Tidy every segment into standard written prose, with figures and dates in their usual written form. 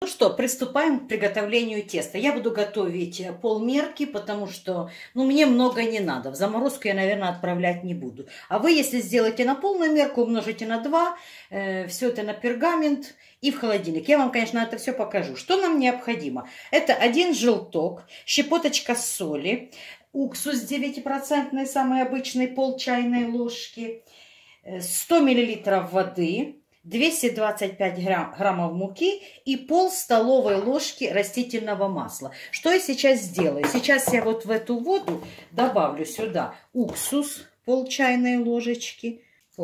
Ну что, приступаем к приготовлению теста. Я буду готовить полмерки, потому что мне много не надо. В заморозку я, наверное, отправлять не буду. А вы, если сделаете на полную мерку, умножите на 2, все это на пергамент и в холодильник. Я вам, конечно, это все покажу. Что нам необходимо? Это 1 желток, щепоточка соли, уксус 9%, самый обычный, пол чайной ложки, 100 мл воды, 225 граммов муки и пол столовой ложки растительного масла. Что я сейчас сделаю? Сейчас я вот в эту воду добавлю сюда уксус, пол чайной ложечки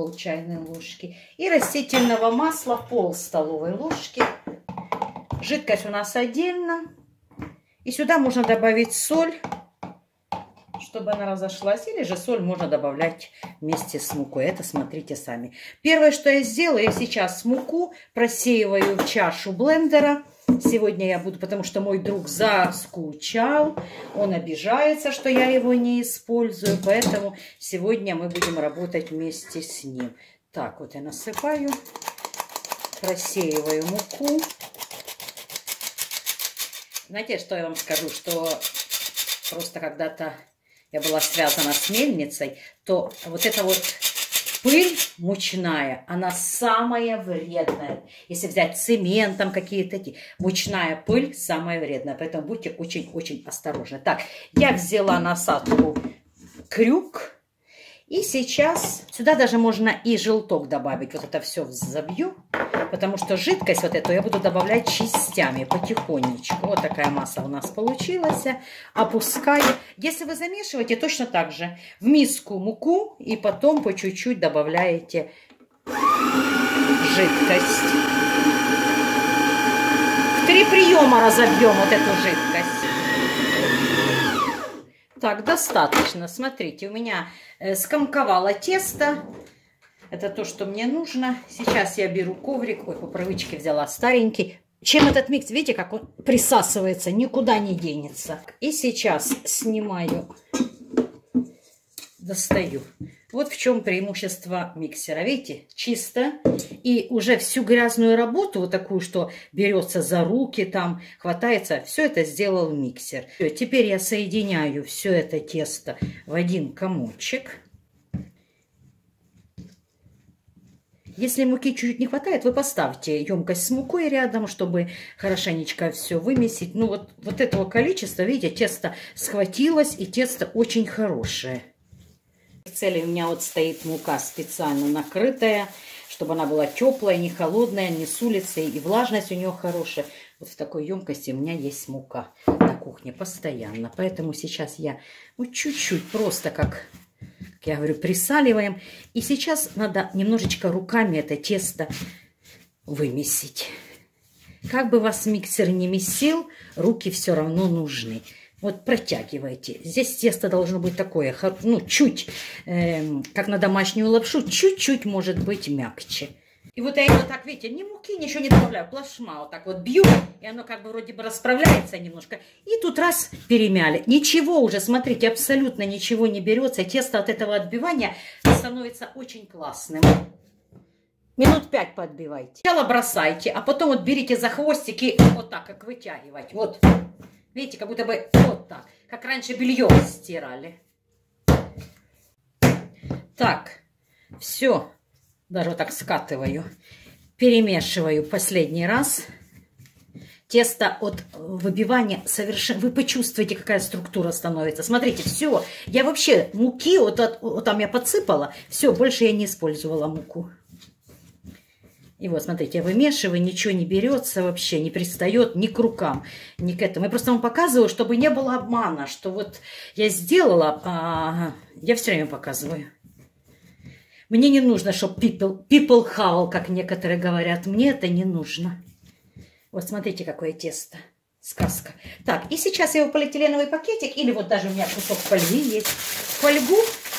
и растительного масла пол столовой ложки. Жидкость у нас отдельно. И сюда можно добавить соль, чтобы она разошлась, или же соль можно добавлять вместе с мукой. Это смотрите сами. Первое, что я сделаю, я сейчас муку просеиваю в чашу блендера. Сегодня я буду, потому что мой друг заскучал, он обижается, что я его не использую, поэтому сегодня мы будем работать вместе с ним. Так, вот я насыпаю, просеиваю муку. Знаете, что я вам скажу, что просто когда-то я была связана с мельницей, то вот эта вот пыль мучная, она самая вредная. Если взять цемент, там какие-то такие, мучная пыль самая вредная. Поэтому будьте очень-очень осторожны. Так, я взяла насадку крюк. И сейчас сюда даже можно и желток добавить. Вот это все забью, потому что жидкость вот эту я буду добавлять частями, потихонечку. Вот такая масса у нас получилась. Опускаю. Если вы замешиваете, точно так же. В миску муку и потом по чуть-чуть добавляете жидкость. В 3 приема разобьем вот эту жидкость. Так, достаточно. Смотрите, у меня скомковало тесто. Это то, что мне нужно. Сейчас я беру коврик. Ой, по привычке взяла старенький. Чем этот микс, видите, как он присасывается, никуда не денется. И сейчас снимаю, достаю. Вот в чем преимущество миксера. Видите, чисто. И уже всю грязную работу, вот такую, что берется за руки, там хватается, все это сделал миксер. Все, теперь я соединяю все это тесто в один комочек. Если муки чуть-чуть не хватает, вы поставьте емкость с мукой рядом, чтобы хорошенечко все вымесить. Ну вот этого количества, видите, тесто схватилось, и тесто очень хорошее. В цели у меня вот стоит мука специально накрытая, чтобы она была теплая, не холодная, не с улицы, и влажность у нее хорошая. Вот в такой емкости у меня есть мука на кухне постоянно. Поэтому сейчас я вот чуть-чуть просто, как я говорю, присаливаем. И сейчас надо немножечко руками это тесто вымесить. Как бы вас миксер не месил, руки все равно нужны. Вот протягивайте. Здесь тесто должно быть такое, ну, чуть, как на домашнюю лапшу, чуть-чуть может быть мягче. И вот я его так, видите, ни муки, ничего не добавляю, плашма вот так вот бью, и оно как бы вроде бы расправляется немножко. И тут раз перемяли. Ничего уже, смотрите, абсолютно ничего не берется. Тесто от этого отбивания становится очень классным. Минут 5 подбивайте. Сначала бросайте, а потом вот берите за хвостики, вот так, как вытягивать. Вот. Видите, как будто бы вот так, как раньше белье стирали. Так, все, даже вот так скатываю, перемешиваю последний раз. Тесто от выбивания совершенно... Вы почувствуете, какая структура становится. Смотрите, все, я вообще муки, вот там я подсыпала, все, больше я не использовала муку. И вот, смотрите, я вымешиваю, ничего не берется вообще, не пристает ни к рукам, ни к этому. Я просто вам показываю, чтобы не было обмана, что вот я сделала, я все время показываю. Мне не нужно, чтобы people хавал, как некоторые говорят. Мне это не нужно. Вот смотрите, какое тесто. Сказка. Так, и сейчас я его в полиэтиленовый пакетик, или вот даже у меня кусок фольги есть, фольгу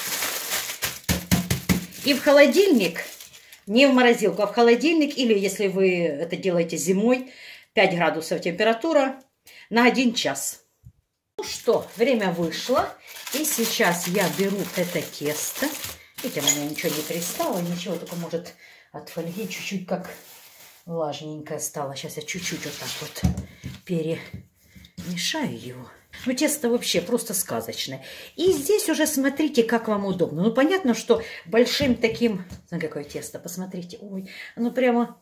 и в холодильник. Не в морозилку, а в холодильник, или если вы это делаете зимой, 5 градусов температура на 1 час. Ну что, время вышло, и сейчас я беру это тесто. Видите, у меня ничего не пристало, ничего, только может от фольги чуть-чуть как влажненькое стало. Сейчас я чуть-чуть вот так вот перемешаю его. Ну, тесто вообще просто сказочное. И здесь уже смотрите, как вам удобно. Ну, понятно, что большим таким... Смотрите, какое тесто, посмотрите. Ой, оно прямо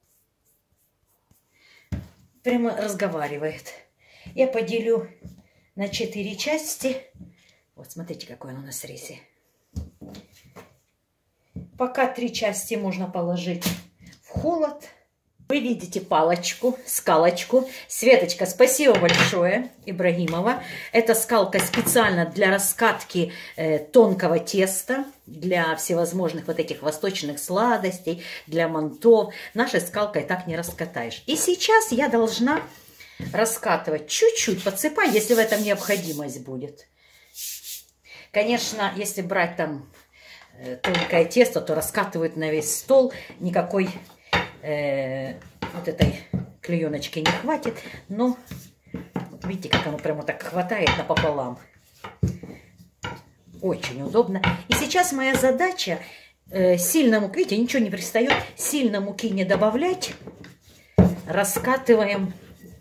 разговаривает. Я поделю на 4 части. Вот, смотрите, какое оно на срезе. Пока 3 части можно положить в холод. Вы видите палочку, скалочку. Светочка, спасибо большое, Ибрагимова. Эта скалка специально для раскатки тонкого теста, для всевозможных вот этих восточных сладостей, для мантов. Нашей скалкой так не раскатаешь. И сейчас я должна раскатывать чуть-чуть, подсыпать, если в этом необходимость будет. Конечно, если брать там тонкое тесто, то раскатывают на весь стол. Никакой вот этой клееночки не хватит. Но вот видите, как оно прямо так хватает напополам. Очень удобно. И сейчас моя задача сильно муки, видите, ничего не пристает, сильно муки не добавлять. Раскатываем.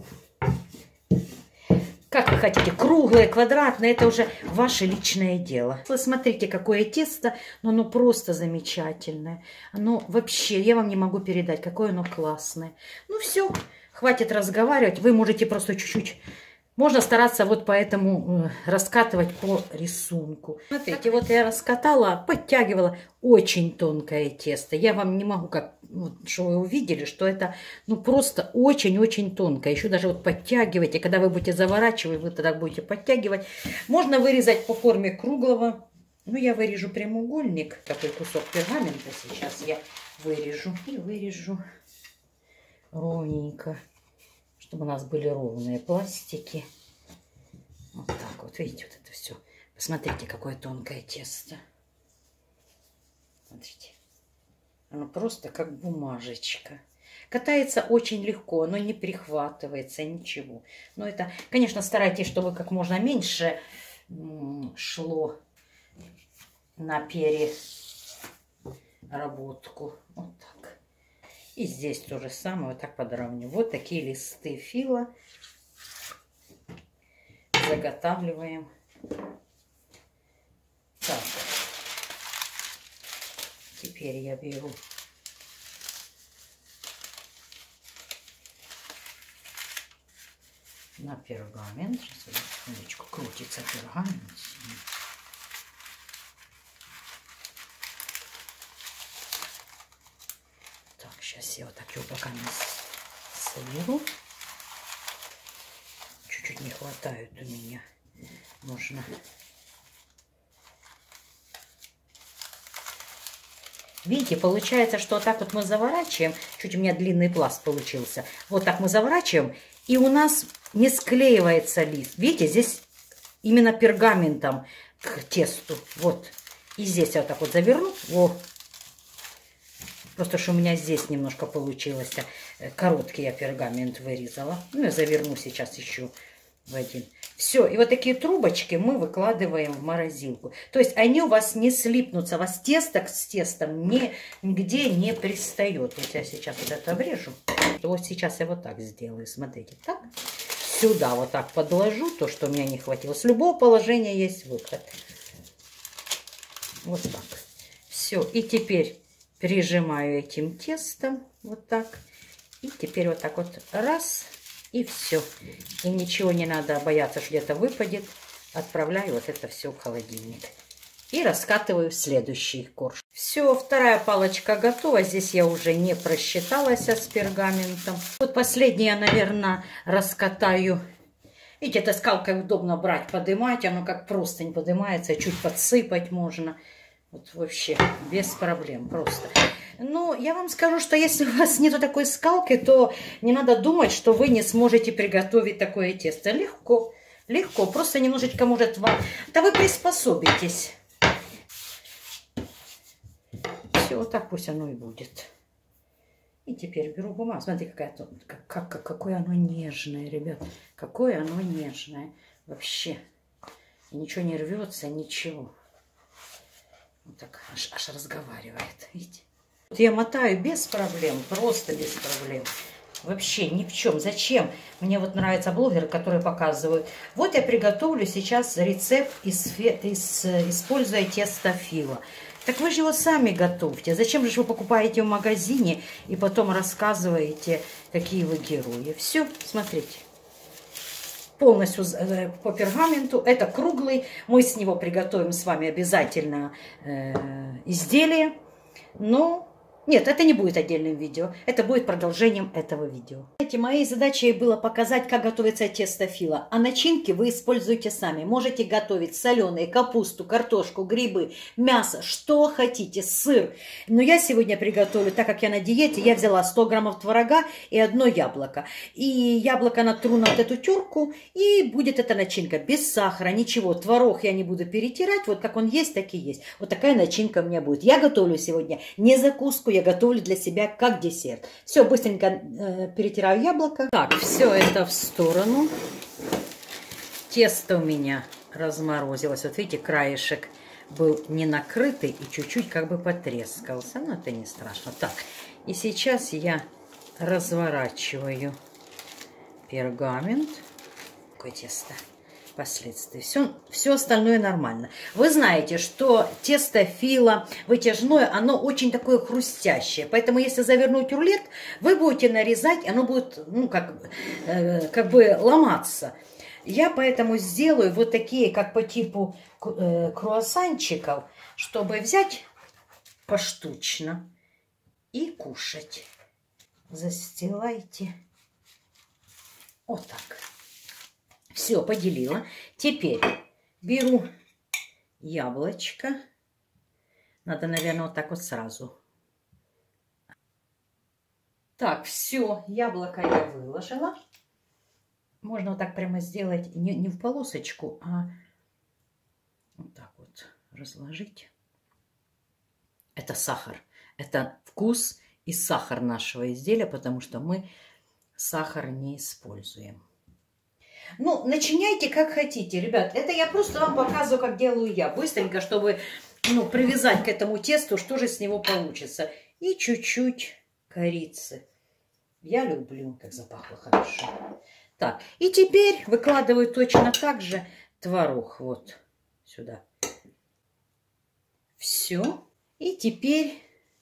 Как вы хотите, круглое, квадратное, это уже ваше личное дело. Вы смотрите, какое тесто, но оно просто замечательное. Оно вообще, я вам не могу передать, какое оно классное. Ну все, хватит разговаривать, вы можете просто чуть-чуть... Можно стараться вот поэтому раскатывать по рисунку. Смотрите, вот я раскатала, подтягивала очень тонкое тесто. Я вам не могу, как, вот, что вы увидели, что это ну просто очень-очень тонкое. Еще даже вот подтягивайте, когда вы будете заворачивать, вы тогда будете подтягивать. Можно вырезать по форме круглого. Ну, я вырежу прямоугольник, такой кусок пергамента сейчас я вырежу. И вырежу ровненько, чтобы у нас были ровные пластики. Вот так вот, видите, вот это все. Посмотрите, какое тонкое тесто. Смотрите. Оно просто как бумажечка. Катается очень легко, оно не прихватывается, ничего. Но это, конечно, старайтесь, чтобы как можно меньше шло на переработку. Вот так. И здесь то же самое, вот так подравниваю. Вот такие листы фила заготавливаем. Так. Теперь я беру на пергамент. Сейчас, секундочку, крутится пергамент. Сейчас я вот так его пока соберу. Чуть-чуть не хватает у меня. Можно. Видите, получается, что вот так вот мы заворачиваем. Чуть у меня длинный пласт получился. Вот так мы заворачиваем. И у нас не склеивается лист. Видите, здесь именно пергаментом к тесту. Вот. И здесь я вот так вот заверну. Вот. Просто что у меня здесь немножко получилось. Короткий я пергамент вырезала. Ну, я заверну сейчас еще в один. Все, и вот такие трубочки мы выкладываем в морозилку. То есть они у вас не слипнутся. У вас тесто с тестом нигде не пристает. Вот я сейчас вот это обрежу. Вот сейчас я вот так сделаю. Смотрите, так. Сюда вот так подложу то, что у меня не хватило. С любого положения есть выход. Вот так. Все, и теперь... Прижимаю этим тестом вот так. И теперь вот так вот раз. И все. И ничего не надо бояться, что где-то выпадет. Отправляю вот это все в холодильник. И раскатываю следующий корж. Все, вторая палочка готова. Здесь я уже не просчиталась с пергаментом. Вот последнее, наверное, раскатаю. Видите, этой скалкой удобно брать, поднимать. Оно как простынь поднимается. Чуть подсыпать можно. Вот вообще без проблем просто. Ну, я вам скажу, что если у вас нету такой скалки, то не надо думать, что вы не сможете приготовить такое тесто. Легко, легко. Просто немножечко может вам... Да вы приспособитесь. Все, вот так пусть оно и будет. И теперь беру бумагу. Смотрите, какое оно нежное, ребят. Какое оно нежное. Вообще. Ничего не рвется, ничего. Вот так аж разговаривает, видите? Я мотаю без проблем, просто без проблем. Вообще ни в чем. Зачем? Мне вот нравятся блогеры, которые показывают. Вот я приготовлю сейчас рецепт, используя тесто фила. Так вы же его сами готовьте. Зачем же вы покупаете в магазине и потом рассказываете, какие вы герои? Все, смотрите. Полностью по пергаменту. Это круглый. Мы с него приготовим с вами обязательно изделие. Но нет, это не будет отдельным видео. Это будет продолжением этого видео. Моей задачей было показать, как готовится тесто фила. А начинки вы используете сами. Можете готовить соленые, капусту, картошку, грибы, мясо, что хотите, сыр. Но я сегодня приготовлю, так как я на диете, я взяла 100 граммов творога и одно яблоко. И яблоко натру на вот эту терку, и будет эта начинка без сахара, ничего. Творог я не буду перетирать, вот как он есть, так и есть. Вот такая начинка у меня будет. Я готовлю сегодня не закуску, я готовлю для себя как десерт. Все, быстренько перетираю яблоко. Так, все это в сторону. Тесто у меня разморозилось. Вот видите, краешек был не накрытый и чуть-чуть как бы потрескался. Но это не страшно. Так, и сейчас я разворачиваю пергамент. Какое тесто. Последствий. Все остальное нормально. Вы знаете, что тесто фила вытяжное, оно очень такое хрустящее. Поэтому, если завернуть рулет, вы будете нарезать, оно будет, ну, как бы ломаться. Я поэтому сделаю вот такие, как по типу круассанчиков, чтобы взять поштучно и кушать. Застилайте. Вот так. Все, поделила. Теперь беру яблочко. Надо, наверное, вот так вот сразу. Так, все, яблоко я выложила. Можно вот так прямо сделать, не в полосочку, а вот так вот разложить. Это сахар. Это вкус и сахар нашего изделия, потому что мы сахар не используем. Ну, начиняйте как хотите, ребят. Это я просто вам показываю, как делаю я. Быстренько, чтобы привязать к этому тесту, что же с него получится. И чуть-чуть корицы. Я люблю, как запахло хорошо. Так, и теперь выкладываю точно так же творог. Вот сюда. Все. И теперь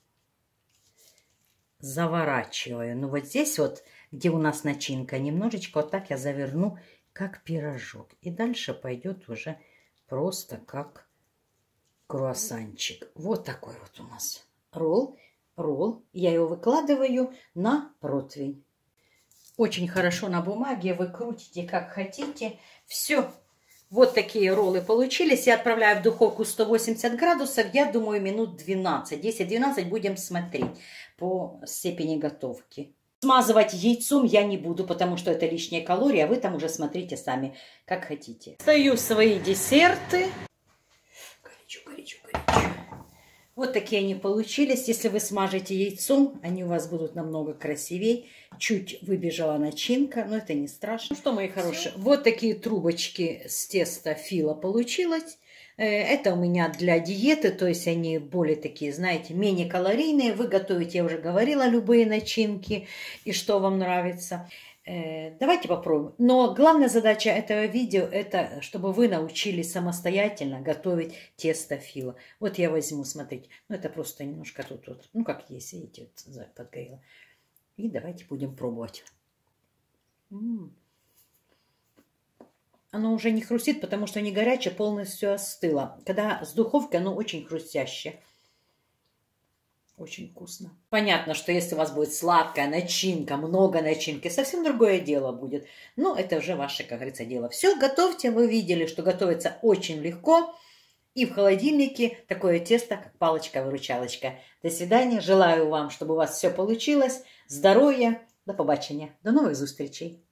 заворачиваю. Ну, вот здесь вот, где у нас начинка, немножечко вот так я заверну, как пирожок. И дальше пойдет уже просто как круассанчик. Вот такой вот у нас ролл. Я его выкладываю на противень. Очень хорошо на бумаге. Вы крутите как хотите. Все. Вот такие роллы получились. Я отправляю в духовку 180 градусов. Я думаю, минут 12. 10-12 будем смотреть по степени готовки. Смазывать яйцом я не буду, потому что это лишние калории, а вы там уже смотрите сами, как хотите. Стою свои десерты. Горячо. Вот такие они получились. Если вы смажете яйцом, они у вас будут намного красивее. Чуть выбежала начинка, но это не страшно. Ну что, мои хорошие, вот такие трубочки с теста фила получилось. Это у меня для диеты, то есть они более такие, знаете, менее калорийные. Вы готовите, я уже говорила, любые начинки и что вам нравится. Давайте попробуем. Но главная задача этого видео, это чтобы вы научились самостоятельно готовить тесто фила. Вот я возьму, смотрите, ну это просто немножко тут вот, ну как есть, видите, вот подгорело. И давайте будем пробовать. Оно уже не хрустит, потому что не горячее, полностью остыло. Когда с духовки, оно очень хрустящее. Очень вкусно. Понятно, что если у вас будет сладкая начинка, много начинки, совсем другое дело будет. Но это уже ваше, как говорится, дело. Все, готовьте. Вы видели, что готовится очень легко. И в холодильнике такое тесто, как палочка-выручалочка. До свидания. Желаю вам, чтобы у вас все получилось. Здоровья. До побачення. До новых зустрічей.